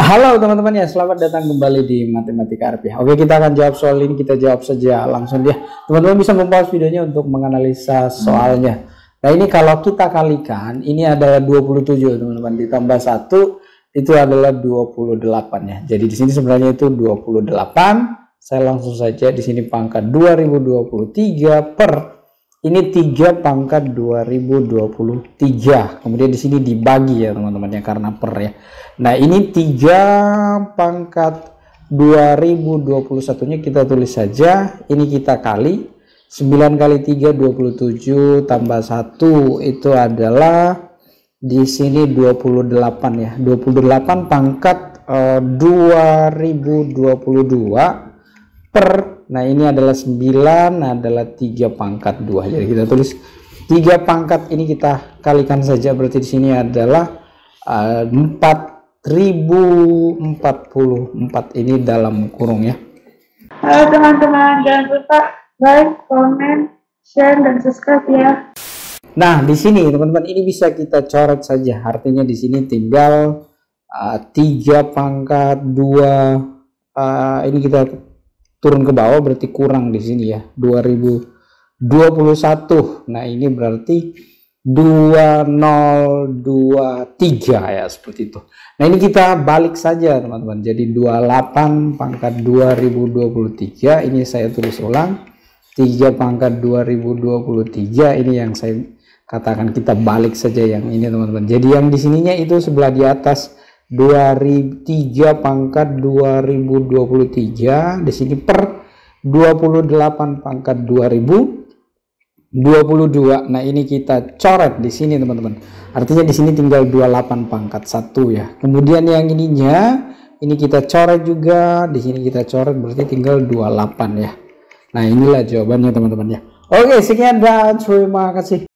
Halo teman-teman ya, selamat datang kembali di Matematika RP. Oke, kita akan jawab soal ini, kita jawab saja langsung dia. Teman-teman bisa mempause videonya untuk menganalisa soalnya. Nah, ini kalau kita kalikan, ini adalah 27 teman-teman, ditambah 1 itu adalah 28 ya. Jadi di sini sebenarnya itu 28. Saya langsung saja di sini pangkat 2023 per ini 3 pangkat 2023. Kemudian di sini dibagi ya teman-teman ya, karena per ya. Nah, ini 3 pangkat 2021-nya kita tulis saja. Ini kita kali 9 kali 3 27 tambah 1 itu adalah di sini 28 ya. 28 pangkat 2022 per, nah ini adalah 9 adalah 3 pangkat 2. Jadi kita tulis 3 pangkat ini kita kalikan saja, berarti di sini adalah 4044 ini dalam kurung ya. Halo teman-teman, jangan lupa like, comment, share, dan subscribe ya. Nah, di sini teman-teman ini bisa kita coret saja. Artinya di sini tinggal 3 pangkat 2 ini kita turun ke bawah, berarti kurang di sini ya 2021. Nah, ini berarti 2023 ya, seperti itu. Nah, ini kita balik saja teman-teman. Jadi 28 pangkat 2023 ini saya tulis ulang. 3 pangkat 2023 ini yang saya katakan kita balik saja yang ini teman-teman. Jadi yang di sininya itu sebelah di atas 3 pangkat 2023 di sini per 28 pangkat 2022. Nah, ini kita coret di sini teman-teman. Artinya di sini tinggal 28 pangkat 1 ya. Kemudian yang ininya ini kita coret juga, di sini kita coret, berarti tinggal 28 ya. Nah, inilah jawabannya teman-teman ya. Oke, sekian dan terima kasih.